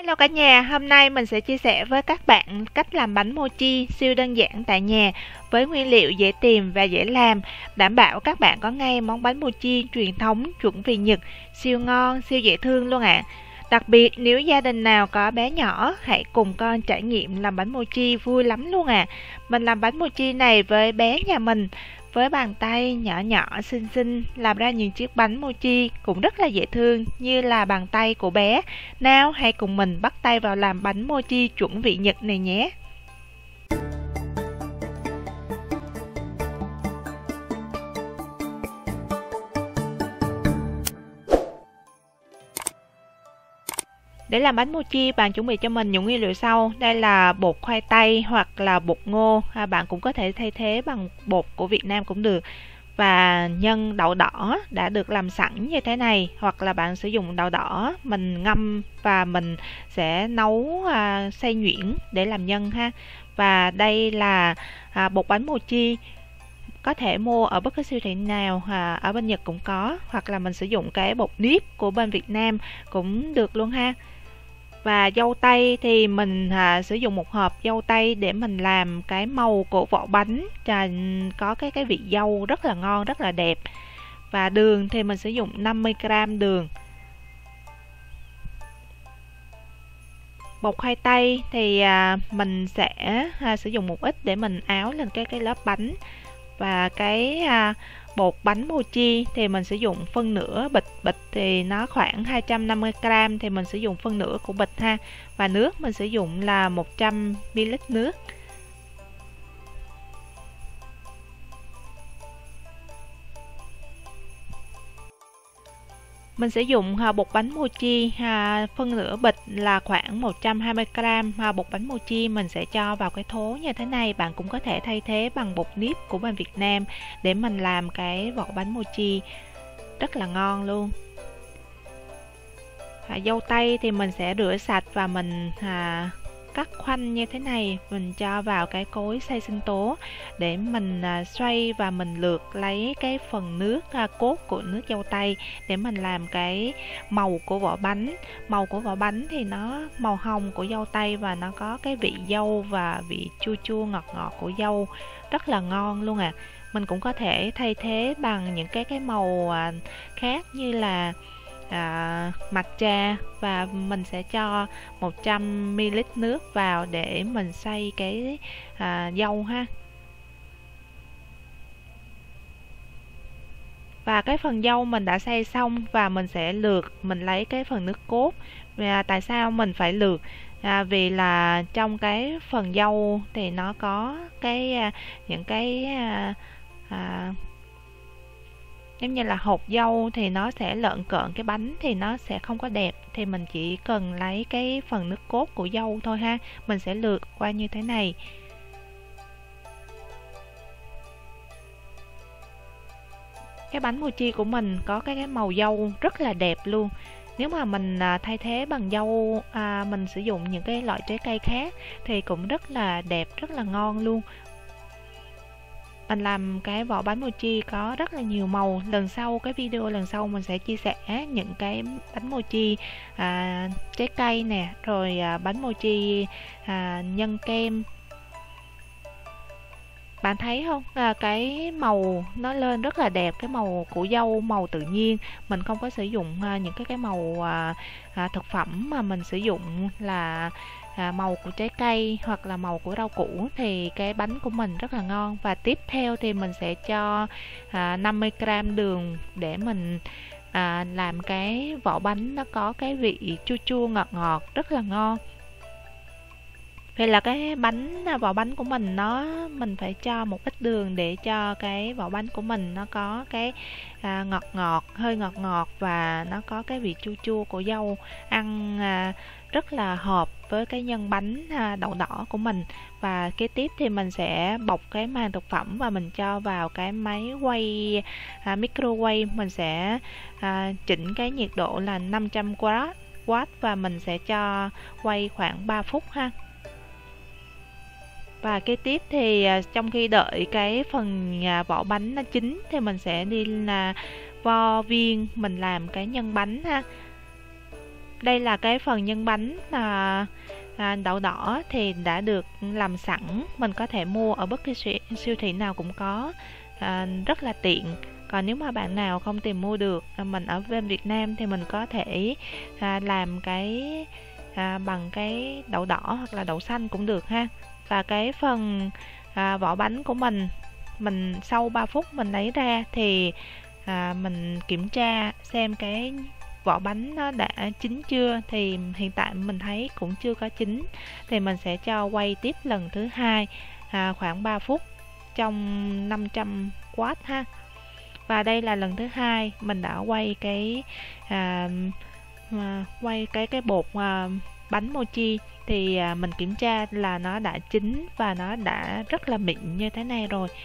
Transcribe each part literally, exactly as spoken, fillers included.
Hello cả nhà, hôm nay mình sẽ chia sẻ với các bạn cách làm bánh mochi siêu đơn giản tại nhà với nguyên liệu dễ tìm và dễ làm, đảm bảo các bạn có ngay món bánh mochi truyền thống chuẩn vị Nhật, siêu ngon, siêu dễ thương luôn ạ. À. Đặc biệt nếu gia đình nào có bé nhỏ, hãy cùng con trải nghiệm làm bánh mochi vui lắm luôn ạ. À. Mình làm bánh mochi này với bé nhà mình, với bàn tay nhỏ nhỏ xinh xinh làm ra những chiếc bánh mochi cũng rất là dễ thương như là bàn tay của bé. Nào hãy cùng mình bắt tay vào làm bánh mochi chuẩn vị Nhật này nhé. Để làm bánh mochi, bạn chuẩn bị cho mình những nguyên liệu sau. Đây là bột khoai tây hoặc là bột ngô, à, bạn cũng có thể thay thế bằng bột của Việt Nam cũng được. Và nhân đậu đỏ đã được làm sẵn như thế này, hoặc là bạn sử dụng đậu đỏ mình ngâm và mình sẽ nấu à, xay nhuyễn để làm nhân ha. Và đây là à, bột bánh mochi, có thể mua ở bất cứ siêu thị nào, à, ở bên Nhật cũng có, hoặc là mình sử dụng cái bột nếp của bên Việt Nam cũng được luôn ha. Và dâu tây thì mình à, sử dụng một hộp dâu tây để mình làm cái màu của vỏ bánh, à, có cái cái vị dâu rất là ngon, rất là đẹp. Và đường thì mình sử dụng năm mươi gam đường. Bột khoai tây thì à, mình sẽ à, sử dụng một ít để mình áo lên cái cái lớp bánh. Và cái à, bột bánh mochi thì mình sử dụng phân nửa bịch, bịch thì nó khoảng hai trăm năm mươi gam thì mình sử dụng phân nửa của bịch ha. Và nước mình sử dụng là một trăm mi li lít nước. Mình sử dụng à, bột bánh mochi à, phân nửa bịch là khoảng một trăm hai mươi gam. À, bột bánh mochi mình sẽ cho vào cái thố như thế này. Bạn cũng có thể thay thế bằng bột nếp của bên Việt Nam để mình làm cái vỏ bánh mochi rất là ngon luôn. À, dâu tây thì mình sẽ rửa sạch và mình à, cắt khoanh như thế này, mình cho vào cái cối xay sinh tố để mình à, xoay và mình lượt lấy cái phần nước à, cốt của nước dâu tây để mình làm cái màu của vỏ bánh. Màu của vỏ bánh thì nó màu hồng của dâu tây và nó có cái vị dâu và vị chua chua ngọt ngọt của dâu rất là ngon luôn à. Mình cũng có thể thay thế bằng những cái cái màu à, khác như là À, matcha, và mình sẽ cho một trăm mi li lít nước vào để mình xay cái à, dâu ha. Và cái phần dâu mình đã xay xong và mình sẽ lượt, mình lấy cái phần nước cốt. Và tại sao mình phải lượt? À, vì là trong cái phần dâu thì nó có cái à, những cái à, à, giống như là hột dâu thì nó sẽ lợn cợn cái bánh thì nó sẽ không có đẹp, thì mình chỉ cần lấy cái phần nước cốt của dâu thôi ha. Mình sẽ lượt qua như thế này. Cái bánh mochi của mình có cái, cái màu dâu rất là đẹp luôn. Nếu mà mình à, thay thế bằng dâu, à, mình sử dụng những cái loại trái cây khác thì cũng rất là đẹp, rất là ngon luôn. Mình làm cái vỏ bánh mochi có rất là nhiều màu. Lần sau, cái video lần sau mình sẽ chia sẻ những cái bánh mochi à, trái cây nè, rồi à, bánh mochi à, nhân kem. Bạn thấy không, à, cái màu nó lên rất là đẹp, cái màu của dâu, màu tự nhiên. Mình không có sử dụng à, những cái cái màu à, à, thực phẩm, mà mình sử dụng là à, màu của trái cây hoặc là màu của rau củ, thì cái bánh của mình rất là ngon. Và tiếp theo thì mình sẽ cho à, năm mươi gam đường để mình à, làm cái vỏ bánh nó có cái vị chua chua ngọt ngọt rất là ngon. Vậy là cái bánh vỏ bánh của mình nó mình phải cho một ít đường để cho cái vỏ bánh của mình nó có cái à, ngọt ngọt, hơi ngọt ngọt, và nó có cái vị chua chua của dâu, ăn à, rất là hợp với cái nhân bánh à, đậu đỏ của mình. Và kế tiếp thì mình sẽ bọc cái màng thực phẩm và mình cho vào cái máy quay à, microwave. Mình sẽ à, chỉnh cái nhiệt độ là năm trăm oát và mình sẽ cho quay khoảng ba phút ha. Và kế tiếp thì à, trong khi đợi cái phần à, vỏ bánh nó chín thì mình sẽ đi là vo viên mình làm cái nhân bánh ha. Đây là cái phần nhân bánh à, à, đậu đỏ thì đã được làm sẵn, mình có thể mua ở bất kỳ siêu, siêu thị nào cũng có, à, rất là tiện. Còn nếu mà bạn nào không tìm mua được, à, mình ở bên Việt Nam thì mình có thể à, làm cái à, bằng cái đậu đỏ hoặc là đậu xanh cũng được ha. Và cái phần à, vỏ bánh của mình, mình sau ba phút mình lấy ra thì à, mình kiểm tra xem cái vỏ bánh nó đã chín chưa, thì hiện tại mình thấy cũng chưa có chín, thì mình sẽ cho quay tiếp lần thứ hai à, khoảng ba phút trong năm trăm oát ha. Và đây là lần thứ hai mình đã quay cái à, à, quay cái cái bột à, bánh mochi, thì à, mình kiểm tra là nó đã chín và nó đã rất là mịn như thế này rồi.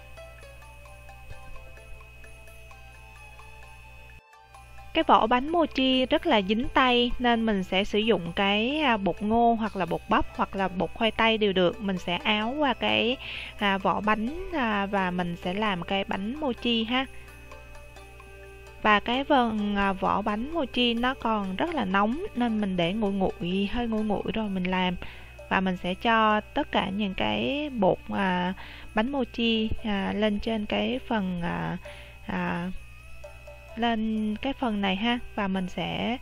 Cái vỏ bánh mochi rất là dính tay nên mình sẽ sử dụng cái à, bột ngô hoặc là bột bắp hoặc là bột khoai tây đều được. Mình sẽ áo qua cái à, vỏ bánh à, và mình sẽ làm cái bánh mochi ha. Và cái phần à, vỏ bánh mochi nó còn rất là nóng nên mình để nguội nguội, hơi nguội nguội rồi mình làm. Và mình sẽ cho tất cả những cái bột à, bánh mochi à, lên trên cái phần à, à, lên cái phần này ha. Và mình sẽ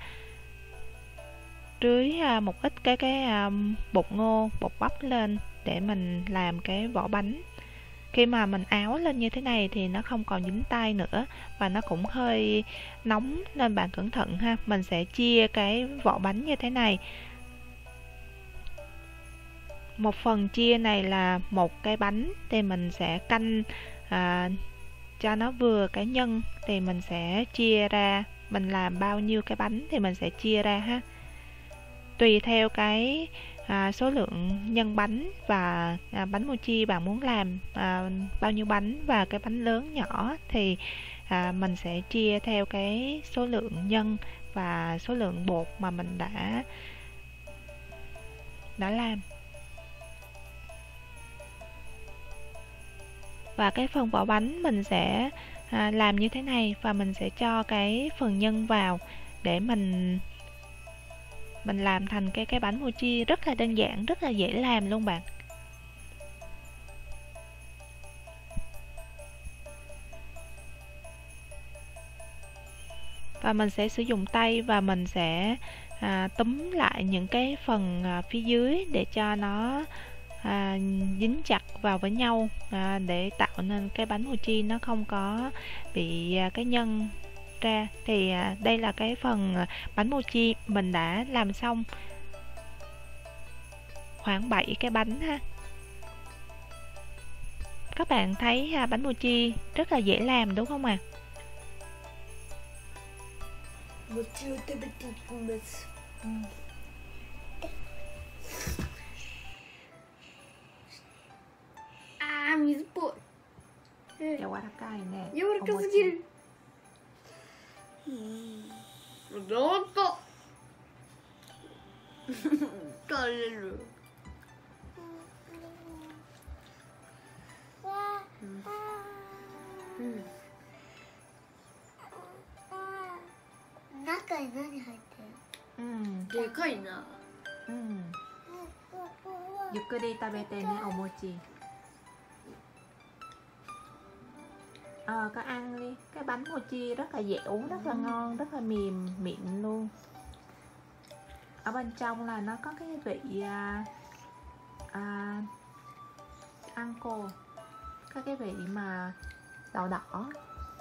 rưới à, một ít cái cái à, bột ngô, bột bắp lên để mình làm cái vỏ bánh. Khi mà mình áo lên như thế này thì nó không còn dính tay nữa, và nó cũng hơi nóng nên bạn cẩn thận ha. Mình sẽ chia cái vỏ bánh như thế này. Một phần chia này là một cái bánh, thì mình sẽ canh à, cho nó vừa cái nhân, thì mình sẽ chia ra, mình làm bao nhiêu cái bánh thì mình sẽ chia ra ha. Tùy theo cái à, số lượng nhân bánh và à, bánh mochi bạn muốn làm à, bao nhiêu bánh, và cái bánh lớn nhỏ thì à, mình sẽ chia theo cái số lượng nhân và số lượng bột mà mình đã đã làm. Và cái phần vỏ bánh mình sẽ à, làm như thế này, và mình sẽ cho cái phần nhân vào để mình mình làm thành cái cái bánh mochi rất là đơn giản, rất là dễ làm luôn bạn. Và mình sẽ sử dụng tay và mình sẽ à, túm lại những cái phần à, phía dưới để cho nó à, dính chặt vào với nhau, à, để tạo nên cái bánh mochi nó không có bị à, cái nhân ra. Thì à, đây là cái phần à, bánh mochi mình đã làm xong khoảng bảy cái bánh ha. Các bạn thấy à, bánh mochi rất là dễ làm đúng không ạ? À? 餅を食べていきます。うん、あー、水っぽい。 柔らかいね。 柔らかすぎる。うん。どうと。食べれる。うん。中に何入ってる？ うん。 でかいな。 うん。ゆっくり食べてね、お餅. Ờ, có ăn đi. Cái bánh mochi rất là dẻo, rất là ngon, rất là mềm, mịn luôn. Ở bên trong là nó có cái vị à, à, ăn cô, có cái vị mà đậu đỏ.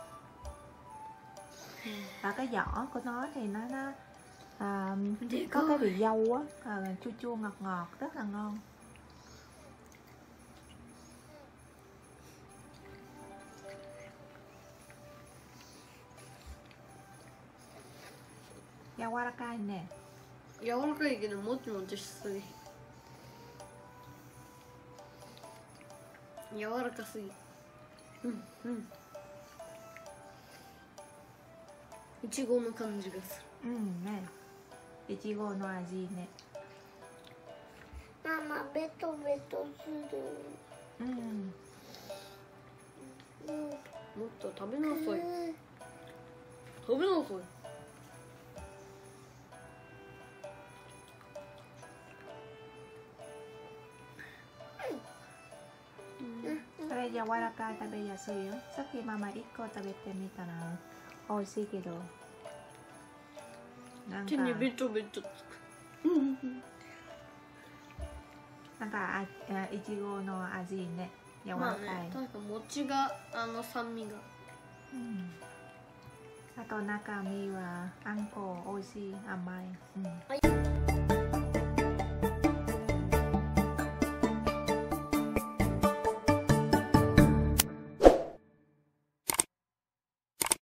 Và cái vỏ của nó thì nó nó à, có cái vị dâu á, à, chua chua ngọt ngọt, rất là ngon. Yawaракаいね。 柔らかいけどもちもちしすぎ。柔らかすぎ。うんうん。いちごの感じがする。うんね。いちごの味ね。 ママベトベトする。 うん。 うん、もっと食べなさい。食べなさい。 柔らかい食べやすいよ。さっきママいっこ食べてみたら美味しいけど、なんか手にべちょべちょつく。 なんかあいちごの味ね、柔らかい。 まあね、確か餅があの酸味が。 うん、あと中身はあんこ美味しい、甘い。うん。 はい。